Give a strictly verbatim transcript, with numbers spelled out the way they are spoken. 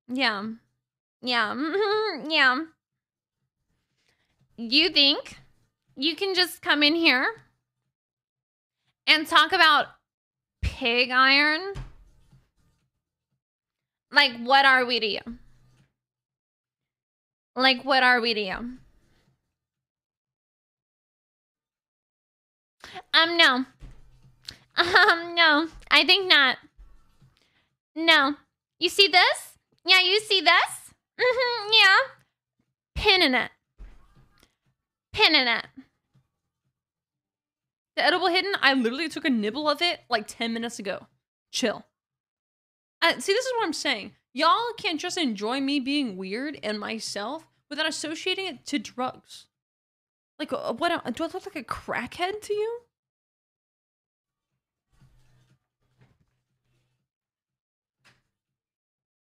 Yeah. Yeah. Yeah. You think you can just come in here and talk about pig iron? Like, what are we to you? Like, what are we to you? Um, no. Um, no. I think not. No. You see this? Yeah, you see this? Mm-hmm, yeah. Pinning it. Pinning it. The edible hidden, I literally took a nibble of it like ten minutes ago. Chill. Uh, see, this is what I'm saying. Y'all can't just enjoy me being weird and myself without associating it to drugs. Like, uh, what? Do I look like a crackhead to you?